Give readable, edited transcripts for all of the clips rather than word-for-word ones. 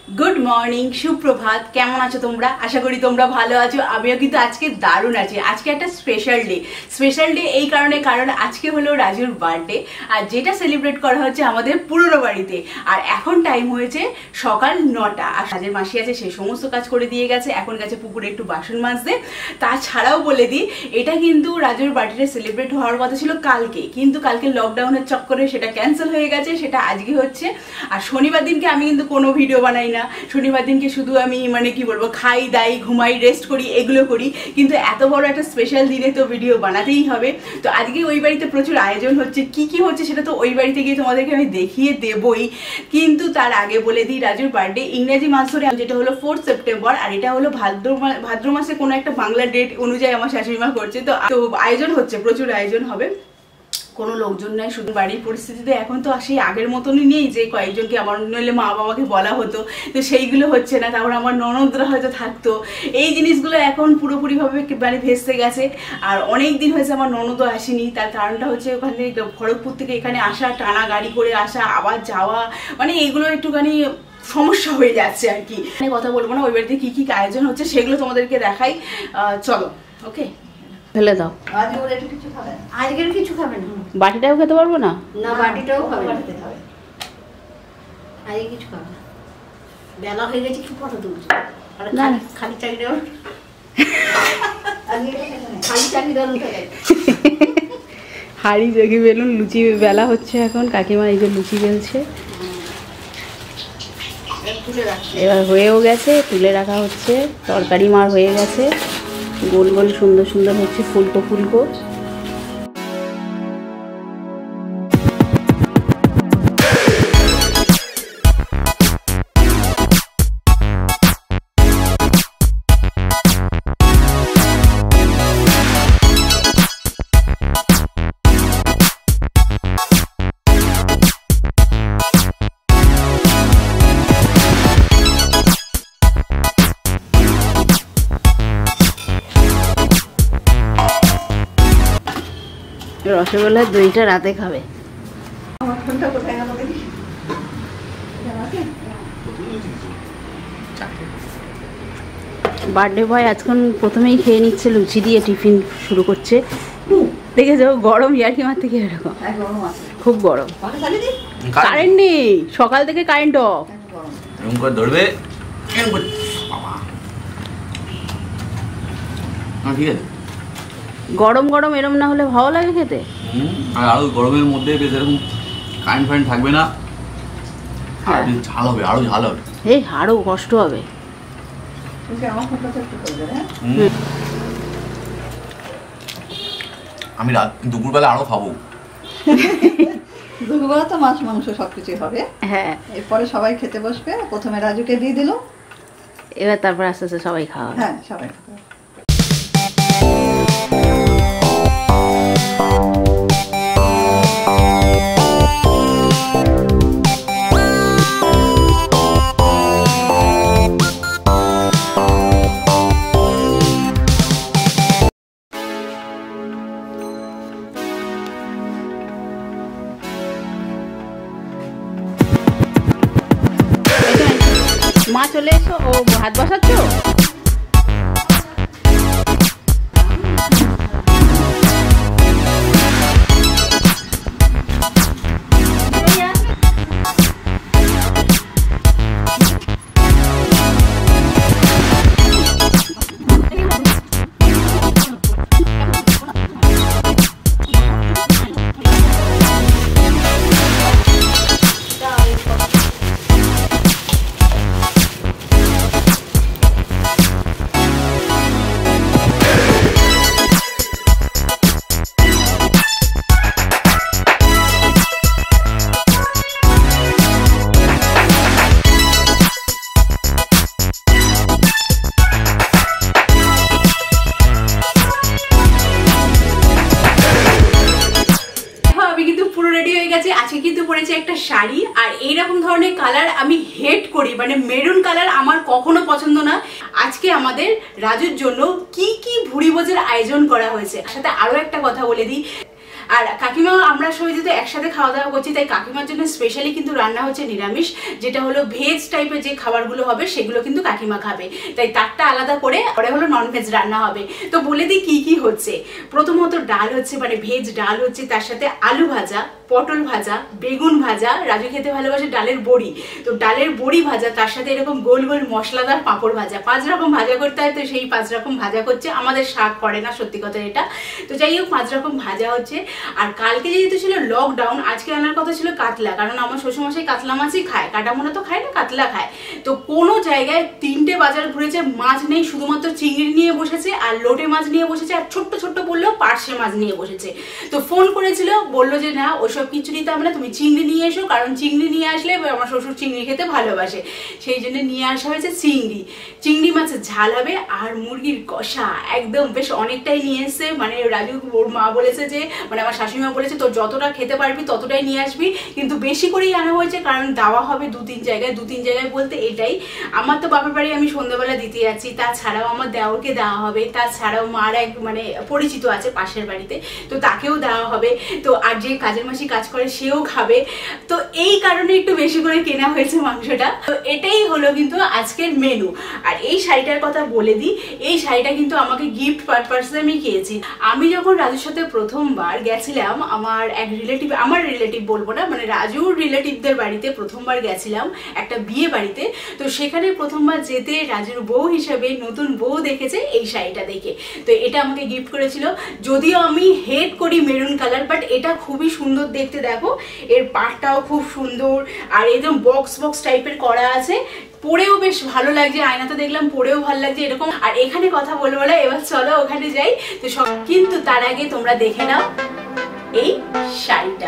Good morning सुप्रभात केमन आछो तोमरा आशा करी तोमरा भालो आछो आमिও কিন্তু আজকে দারুণ আছি আজকে একটা স্পেশাল ডে এই কারণ আজকে হলো রাজুর বার্থডে আর যেটা সেলিব্রেট করা হচ্ছে আমাদের পুরনো বাড়িতে আর এখন টাইম হয়েছে সকাল 9টা আর রাজের মাসি আছে সেই সমস্ত কাজ করে দিয়ে গেছে এখন গেছে পুকুরে একটু বাসন মাজতে তাছাড়াও বলে দিই এটা কিন্তু রাজুর বার্থডে সেলিব্রেট হওয়ার কথা ছিল কালকে কিন্তু কালকে লকডাউনের চক্করে সেটা ক্যান্সেল হয়ে গেছে সেটা আজকে হচ্ছে আর শনিবার দিনকে আমি কিন্তু কোনো ভিডিও বানাই না শনিবার দিনকে শুধু আমি মানে কি বলবো খাই দাই ঘুমাই রেস্ট করি এগুলো করি কিন্তু এত বড় একটা স্পেশাল দিনে তো ভিডিও বানাতেই হবে তো আজকে ওই বাড়িতে প্রচুর আয়োজন হচ্ছে কি হচ্ছে সেটা তো ওই বাড়িতে গিয়ে তোমাদেরকে আমি দেখিয়ে দেবই কিন্তু তার আগে বলে দিই রাজুর বার্থডে ইংরেজি মাস ধরে যেটা হলো 4 সেপ্টেম্বর আর এটা হলো ভাদ্র মাসে কোনো একটা বাংলা ডেট অনুযায়ী আমার শাশুড়িমা করছে তো আয়োজন হচ্ছে প্রচুর আয়োজন হবে কোনো লোকজন নাই শুধু বাড়ির পরিস্থিতিতে এখন তো সেই আগের মতনই নেই যে কয়েকজনকে আমার নইলে মা বাবাকে বলা হতো তো সেইগুলো হচ্ছে না তারপর আমার ননদরা হয়তো থাকতো এই জিনিসগুলো এখন পুরোপুরিভাবে মানে ভেস্তে গেছে আর অনেক দিন হয়েছে আমার ননদও আসেনি তার কারণটা হচ্ছে ওখান থেকে খড়গপুর থেকে এখানে আসা টানা গাড়ি করে আসা আবার যাওয়া মানে এইগুলো একটুখানি সমস্যা হয়ে যাচ্ছে আর কি কথা বলবো না ওই বাড়িতে কি আয়োজন হচ্ছে সেগুলো তোমাদেরকে দেখাই চলো ওকে ফেলে দাও আজকের কিছু খাবে না বাটিটাও খেতে পারবো না না বাটিটাও খাবে না আজকে কিছু খাবে না বেলা হয়ে গেছে কি ফটো তুলছো আর খালি চাকরি দাও খালি চাকরি দাও হাড়ি জগি বেলুন লুচি বেলা হচ্ছে এখন কাকিমা এই যে লুচি বেলছে এবার হয়েও গেছে তুলে রাখা হচ্ছে তরকারি মার হয়ে গেছে গোল গোল সুন্দর সুন্দর হচ্ছে ফুলকো রসগোল্লার দইটা রাতে খাবে বার্থডে বয় আজকাল প্রথমেই খেয়ে নিচ্ছে লুচি দিয়ে টিফিন শুরু করছে দেখেছো গরম ইয়ার্কি মারতে কি এরকম খুব গরম কারেন্ট নেই সকাল থেকে কারেন্ট অফ ধরবে ঠিক আছে গরম গরম এরম না হলে ভালো লাগে খেতে আর আরো গরমের মধ্যে বেশ এরকম কারেন্ট ফারেন্ট থাকবে না আর ঝাল হবে আরো ঝাল হবে এই আরো কষ্ট হবে আমি রাত দুপুরবেলা আরো খাবো দুপুরবেলা তো মাছ মাংস সবকিছুই হবে হ্যাঁ এরপরে সবাই খেতে বসবে প্রথমে রাজুকে দিয়ে দিল এবার তারপর আস্তে আস্তে সবাই খাওয়া হ্যাঁ সবাই খাবে মা চলে এসো ও ভাত বসাচ্ছ আজকে কিন্তু পরেছে একটা শাড়ি আর এইরকম ধরনের কালার আমি হেট করি মানে মেরুন কালার আমার কখনো পছন্দ না আজকে আমাদের রাজুর জন্য কি ভুড়ি ভোজের আয়োজন করা হয়েছে সাথে আরো একটা কথা বলে দিই আর কাকিমা আমরা সবাই যেহেতু একসাথে খাওয়া দাওয়া করছি, তাই কাকিমার জন্য স্পেশালি কিন্তু রান্না হচ্ছে নিরামিষ, যেটা হলো ভেজ টাইপের যে খাবারগুলো হবে সেগুলো কিন্তু কাকিমা খাবে, তাই তারটা আলাদা করে পরে হলো ননভেজ রান্না হবে। তো বলে দিই কি কি হচ্ছে। প্রথমত ডাল হচ্ছে, মানে ভেজ ডাল হচ্ছে, তার সাথে আলু ভাজা, পটল ভাজা, বেগুন ভাজা, রাজু খেতে ভালোবাসে ডালের বড়ি, তো ডালের বড়ি ভাজা, তার সাথে এরকম গোল গোল মশলাদার পাঁপড় ভাজা, 5 রকম ভাজা করতে হয়, তো সেই 5 রকম ভাজা করছে। আমাদের শাক করে না সত্যি কথা এটা, তো যাই হোক 5 রকম ভাজা হচ্ছে। আর কালকে যেহেতু ছিল লকডাউন, আজকে আনার কথা ছিল কাতলা, কারণ আমার শ্বশুরমশাই কাতলা মাছই খায়, কাটা মনে তো খায় না, কাতলা খায়। তো কোনো জায়গায় 3টে বাজার ঘুরেছে, মাছ নেই, শুধুমাত্র চিংড়ি নিয়ে বসেছে আর লোটে মাছ নিয়ে বসেছে, আর ছোট্ট ছোট্ট বললেও পার্শে মাছ নিয়ে বসেছে। তো ফোন করেছিল, বললো যে না ওসব কিছু নিতে হবে না, তুমি চিংড়ি নিয়ে এসো, কারণ চিংড়ি নিয়ে আসলে আমার শ্বশুর চিংড়ি খেতে ভালোবাসে, সেই জন্য নিয়ে আসা হয়েছে চিংড়ি মাছের ঝাল হবে আর মুরগির কষা, একদম বেশ অনেকটাই নিয়ে এসছে। মানে রাজু ওর মা বলেছে যে, মানে আমার শাশুড়িমা বলেছে তোর যতটা খেতে পারবি ততটাই নিয়ে আসবি, কিন্তু বেশি করেই আনা হয়েছে, কারণ দেওয়া হবে 2-3 জায়গায় বলতে এটাই, আমার তো বাপের বাড়ি আমি সন্ধ্যাবেলা দিতে যাচ্ছি, তাছাড়াও আমার দেওরকে দেওয়া হবে, তাছাড়াও মার এক মানে পরিচিত আছে পাশের বাড়িতে, তো তাকেও দেওয়া হবে, তো আর যে কাজের মাসি কাজ করে সেও খাবে, তো এই কারণে একটু বেশি করে কেনা হয়েছে মাংসটা। তো এটাই হলো কিন্তু আজকের মেনু। আর এই শাড়িটার কথা বলে দিই, এই শাড়িটা কিন্তু আমাকে গিফট পারপাসে আমি কিনেছি। আমি যখন রাজুর সাথে প্রথমবার গেছিলাম, আমার এক রিলেটিভ, আমার রিলেটিভ বলবো না, মানে রাজুর রিলেটিভদের বাড়িতে প্রথমবার গেছিলাম একটা বিয়ে বাড়িতে, তো সেখানে প্রথমবার যেতে রাজুর বউ হিসেবে নতুন বউ দেখেছে এই শাড়িটা দেখে, তো এটা আমাকে গিফট করেছিল। যদিও আমি হেট করি মেরুন কালার, বাট এটা খুবই সুন্দর দেখতে, দেখো এর পাটটাও খুব সুন্দর, আর একদম বক্স টাইপের করা আছে, পরেও বেশ ভালো লাগছে, আয়নাতে দেখলাম পরেও ভালো লাগছে এরকম। আর এখানে কথা বলবো না, এবার চলো ওখানে যাই। তো সব কিন্তু তার আগে তোমরা দেখে নাও এই শাড়িটা।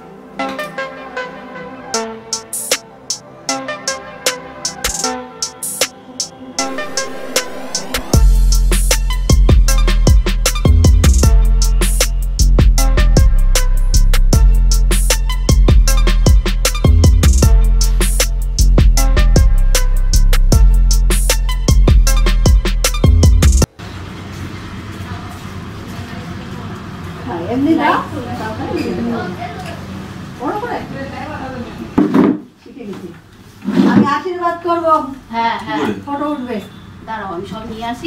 আমি আশীর্বাদ করবো। হ্যাঁ হ্যাঁ, ফটো উঠবে, দাঁড়াও আমি সব নিয়ে আসি।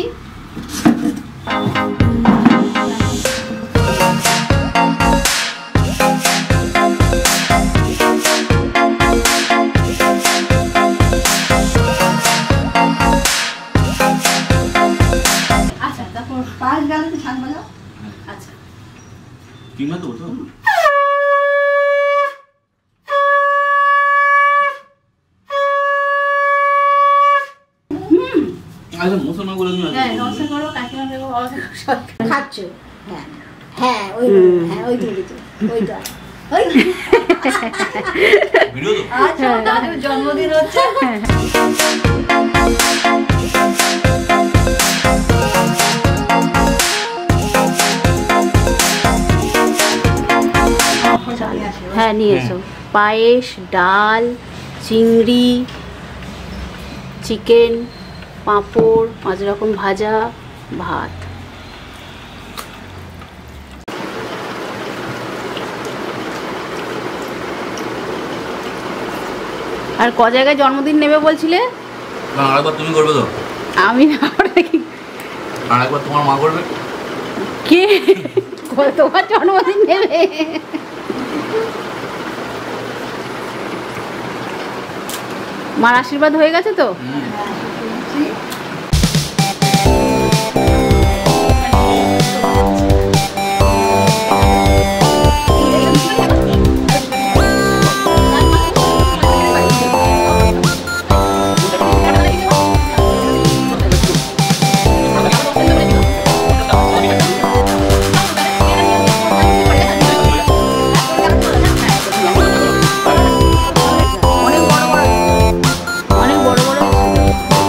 আচ্ছা তারপর পাঁচ গালে ছান বাজাও। আচ্ছা কিংবা তো তো আচ্ছা মুসলমান বলে তুমি হ্যাঁ নমস্কার করো, কাকিমা দেখো, বাবা দেখো, সব খাচ্ছ? হ্যাঁ হ্যাঁ, ওই তুলিতে ওইটা ওই ভিডিও তো আচ্ছা, দাদুর জন্মদিন হচ্ছে। হ্যাঁ নিয়ে এসো। পায়েস, ডাল, চিংড়ি, চিকেন, পাঁপড়, 5 রকম ভাজা, ভাত। আর ক জায়গায় জন্মদিন নেবে বলছিলে? না আরেকবার তুমি করবে তো? আমি না, আরেকবার তোমার মা করবে। কে তোমার জন্মদিন নেবে? মার আশীর্বাদ হয়ে গেছে তো? অনেক বড় বড়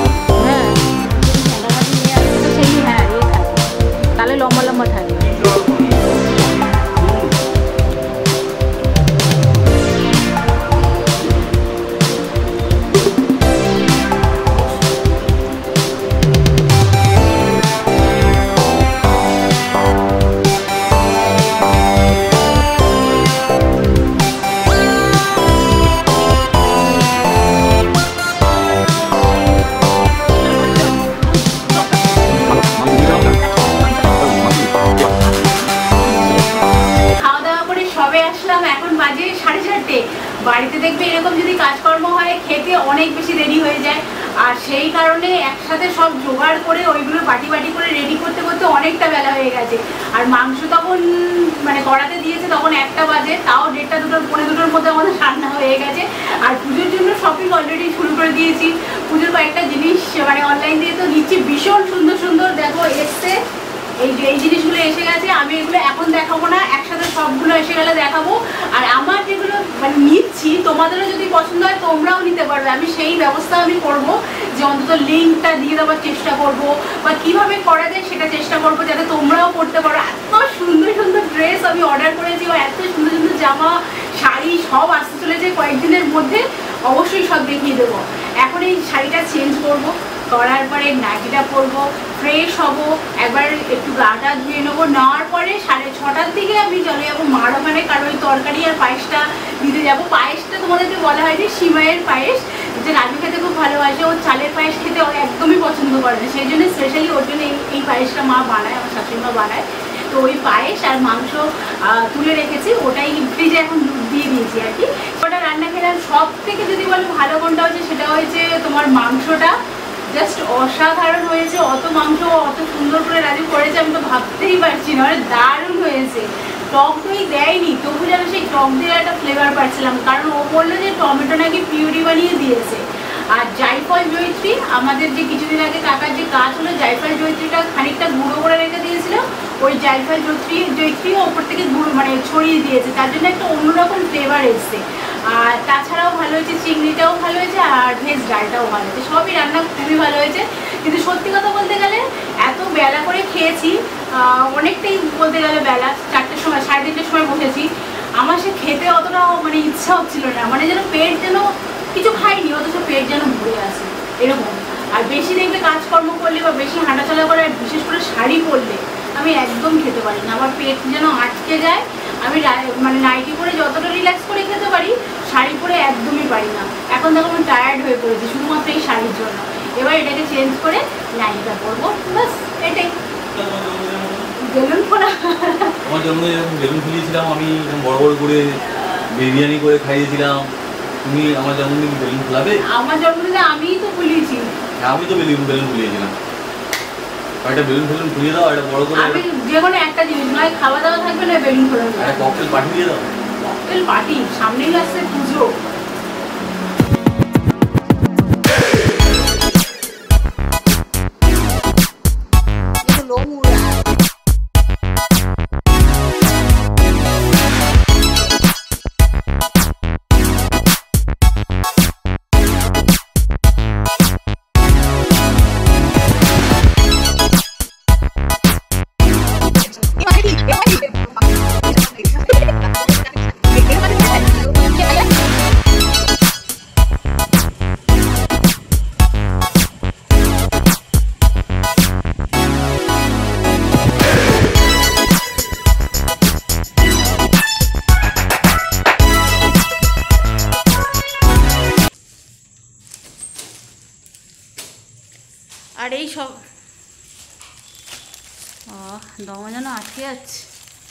অনেক বেশি দেরি হয়ে যায়। আর সেই কারণে একসাথে সব জোগাড় করে ওইগুলো বাটি বাটি করে রেডি করতে করতে অনেকটা বেলা হয়ে গেছে। আর মাংস তখন মানে কড়াতে দিয়েছে তখন 1টা বাজে, তাও 1:30 2টো পৌনে 2টোর মধ্যে আমাদের রান্না হয়ে গেছে। আর পুজোর জন্য শপিং অলরেডি শুরু করে দিয়েছি। পুজোর কয়েকটা জিনিস মানে অনলাইন দিয়ে তো নিচ্ছি, ভীষণ সুন্দর সুন্দর দেখো এসছে। এই জিনিসগুলো এসে গেছে, আমি এগুলো এখন দেখাবো না, একসাথে সবগুলো এসে গেলে দেখাবো। আর আমার যেগুলো মানে নিচ্ছি তোমাদেরও যদি পছন্দ হয় তোমরাও নিতে পারবে, আমি সেই ব্যবস্থা আমি করবো যে অন্তত লিঙ্কটা দিয়ে দেওয়ার চেষ্টা করব, বা কিভাবে করা যায় সেটা চেষ্টা করবো যাতে তোমরাও করতে পারো। এত সুন্দর সুন্দর ড্রেস আমি অর্ডার করেছি, বা এত সুন্দর সুন্দর জামা শাড়ি সব আসতে চলেছে কয়েকদিনের মধ্যে, অবশ্যই সব দেখিয়ে দেবো। এখন এই শাড়িটা চেঞ্জ করবো, করার পরে নাইটিটা পরবো, ফ্রেশ হবো, একবার একটু গাটা ধুয়ে নেবো, নেওয়ার পরে 6:30টার দিকে আমি চলে যাবো মার ওখানে, কারণ ওই তরকারি আর পায়েসটা দিতে যাবো। পায়েসটা তোমাদেরকে বলা হয় যে সিমাইয়ের পায়েস, যে রাজু খেতে খুব ভালোবাসে, ও চালের পায়েস খেতে একদমই পছন্দ করে না, সেই জন্য স্পেশালি ওর জন্য এই পায়েসটা মা বানায়, আমার শাশুড়ি মা বানায়। তো ওই পায়েস আর মাংস তুলে রেখেছি, ওটাই ফ্রিজে এখন দুধ দিয়ে দিয়েছি আর কি। ওটা রান্না খেলাম, সব থেকে যদি বলো ভালো কোনটা হচ্ছে সেটা হয়েছে তোমার মাংসটা, জাস্ট অসাধারণ হয়েছে। অত মাংস অত সুন্দর করে রাজু করেছে আমি তো ভাবতেই পারছি না, দারুণ হয়েছে। টক দই দেয়নি, তবু যেন সেই টক দইয়ের একটা ফ্লেভার পাচ্ছিলাম, কারণ ও বললো যে টমেটো নাকি পিউরি বানিয়ে দিয়েছে। আর জায়ফল জয়িত্রী, আমাদের যে কিছুদিন আগে কাকার যে কাজ হলো, জায়ফল জয়িত্রীটা খানিকটা গুঁড়ো করে রেখে দিয়েছিল, ওই জায়ফল জয়িত্রীও ওপর থেকে গুঁড়ো মানে ছড়িয়ে দিয়েছে, তার জন্য একটা অন্যরকম ফ্লেভার এসছে। আর তাছাড়াও ভালো হয়েছে, চিংড়িটাও ভালো হয়েছে, আর ভেজ ডালটাও ভালো হয়েছে, সবই রান্না খুবই ভালো হয়েছে। কিন্তু সত্যি কথা বলতে গেলে এত বেলা করে খেয়েছি, অনেকটাই বলতে গেলে বেলা, 4টের সময় 3:30টার সময় বসেছি, আমার সে খেতে অতটা মানে ইচ্ছা হচ্ছিল না, মানে যেন পেট যেন কিছু খাইনি অথচ পেট যেন ভরে আছে এরকম। আর বেশি দেখবে কাজকর্ম করলে বা বেশি হাঁটাচলা করে, বিশেষ করে শাড়ি পরলে আমি একদম খেতে পারি না, আমার পেট যেন আটকে যায়। আমি মানে নাইটি পরে যতটা রিল্যাক্স করে খেতে পারি, শাড়ি পরে একদমই পারি না। এখন দেখো আমি টায়ার্ড হয়ে পড়েছি শুধুমাত্র এই শাড়ির জন্য। এবার এটাকে চেঞ্জ করে নাইটিটা পরবো, বাস এটাই। বেলুন ফোড়া আমার জন্মদিনে যখন বেলুন ফুলিয়েছিলাম, আমি বড় বড় করে বিরিয়ানি করে খাইয়েছিলাম, তুমি আমার জন্মদিন বেলুন ফুলাবে? আমার জন্মদিনে আমিই তো ফুলিয়েছি। আমি তো বেলুন ফুলিয়েছিলাম, একটা বেলুন ফুলিয়ে দাও, একটা বড় করে। আমি যে কোনো একটা জিনিস, নয় খাওয়া দাওয়া থাকবে না বেলুন ফোড়ানো, একটা ককটেল পার্টি দিয়ে দাও। ককটেল পার্টি সামনেই আসছে পুজো। আর এই সব দমা যেন আটকে যাচ্ছে।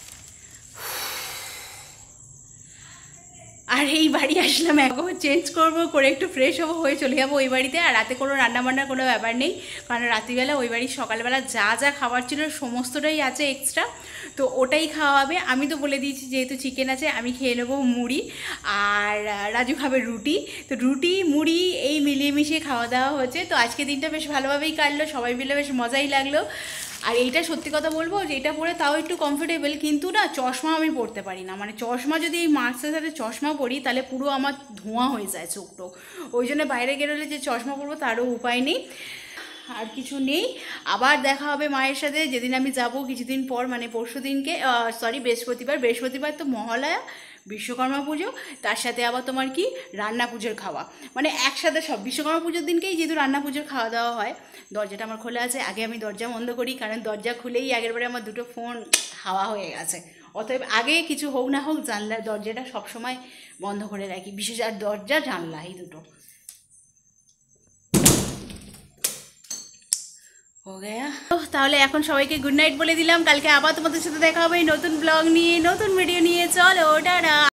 আর এই বাড়ি আসলাম, একবার চেঞ্জ করবো, করে একটু ফ্রেশ হবো, হয়ে চলে যাবো ওই বাড়িতে। আর রাতে কোনো রান্নাবান্নার কোনো ব্যাপার নেই, কারণ রাত্রিবেলা ওই বাড়ির সকালবেলা যা যা খাবার ছিল সমস্তটাই আছে এক্সট্রা, তো ওটাই খাওয়াবে। আমি তো বলে দিয়েছি যেহেতু চিকেন আছে আমি খেয়ে নেবো মুড়ি, আর রাজু খাবে রুটি। তো রুটি মুড়ি এই মিলিয়ে মিশিয়ে খাওয়া দাওয়া হচ্ছে। তো আজকে দিনটা বেশ ভালোভাবেই কাটলো, সবাই মিলে বেশ মজাই লাগলো। আর এইটা সত্যি কথা বলবো যে এটা পরে তাও একটু কমফোর্টেবল, কিন্তু না চশমা আমি পরতে পারি না, মানে চশমা যদি এই মাস্কের সাথে চশমা পরি তাহলে পুরো আমার ধোঁয়া হয়ে যায় চোখটো, ওই জন্য বাইরে গেলে যে চশমা পরবো তারও উপায় নেই। আর কিছু নেই, আবার দেখা হবে মায়ের সাথে যেদিন আমি যাব কিছুদিন পর, মানে পরশু দিনকে, বৃহস্পতিবার তো মহালয়া, বিশ্বকর্মা পুজো, তার সাথে আবার তোমার কি রান্না পুজোর খাওয়া, মানে একসাথে সব। বিশ্বকর্মা পুজোর দিনকেই যেহেতু রান্না পুজোর খাওয়া দাওয়া হয়। দরজাটা আমার খোলা আছে, আগে আমি দরজা বন্ধ করি, কারণ দরজা খুলেই আগেরবারে আমার 2টো ফোন হাওয়া হয়ে গেছে। অতএব আগে কিছু হোক না হোক জানলা দরজাটা সবসময় বন্ধ করে রাখি, বিশেষ আর দরজা জানলা এই দুটো। তাহলে এখন সবাইকে গুড নাইট বলে দিলাম, কালকে আবার তোমাদের সাথে দেখা হবে নতুন ব্লগ নিয়ে, নতুন ভিডিও নিয়ে। চলো টাটা।